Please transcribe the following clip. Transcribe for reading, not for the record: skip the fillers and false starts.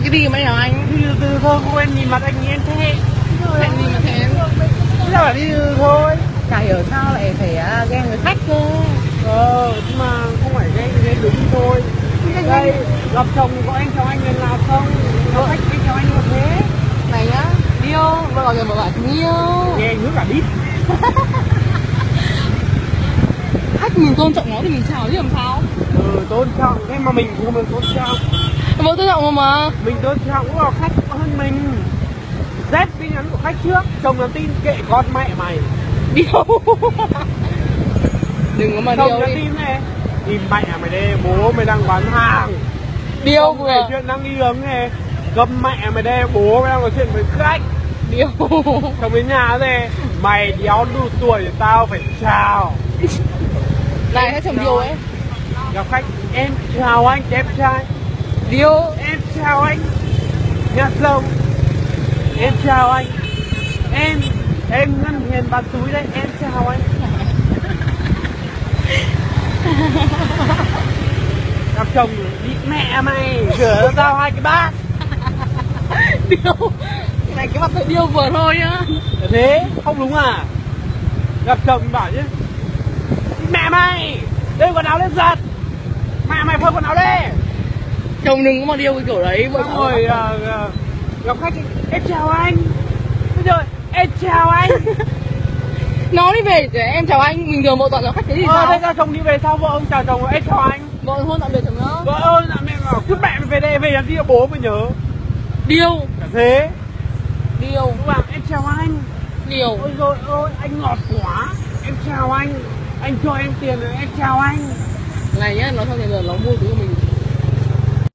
cái gì mà chào anh? Đi từ từ thôi, không em nhìn mặt anh em thế. Anh gì mà thế? Sao phải đi từ thôi. Chả hiểu sao lại phải ghen người khách cơ. Nhưng mà không phải ghen đúng thôi. Đây, gặp chồng có anh chào anh lần nào không? Gặp khách anh chào anh như thế. Này nhá, điêu, vợ gọi người vợ bảo tình yêu. Nghe nước cả đít. Khách mình tôn trọng nó thì mình chào chứ làm sao? Tôn trọng, thế mà mình không được tôn trọng. Vợ tôn trọng mà. Mình tôn trọng cũng là khách hơn mình. Dép tin nhắn của khách trước, chồng nhắn tin kệ con mẹ mày. Điêu. Đừng có mà chồng điêu nhắn đi. tin này, im mẹ mày đi, bố mày đang bán hàng. Điêu kể chuyện đang đi hướng này, câm mẹ mày đi, bố mày đang nói chuyện với khách. Điêu. Chồng đến nhà này, mày đéo đủ tuổi thì tao phải chào. Này hay chồng điêu ấy. Gặp khách, em chào anh đẹp trai. Điêu. Em chào anh nhạc lông. Em chào anh. Em ngân hiền bán túi đây. Em chào anh. Gặp chồng đi mẹ mày, rửa cho tao 2 cái bát. Điêu. Này cái mặt hơi điêu vừa thôi nhá. Thế không đúng à? Gặp chồng bảo chứ mẹ mày, đây quần áo lên giặt. Mẹ mày phơi quần áo đi. Chồng đừng có mà điêu cái kiểu đấy. Xong rồi gặp khách, em chào anh. Bây giờ em chào anh. Nó đi về để em chào anh, mình thường vợ toàn chào khách thế thì sao? Thế ra chồng đi về sau vợ ông chào chồng em chào anh. Vợ hôn tạm biệt chồng nữa. Vợ ơi là mẹ bảo cứ mẹ mày về đây, về làm gì bố mới nhớ. Điêu. Cả thế. Điêu. Cứ bảo em chào anh. Điêu. Ôi rồi ôi anh ngọt quá. Em chào anh cho em tiền rồi em chào anh. Này nhá, nó xong rồi giờ nó mua thứ của mình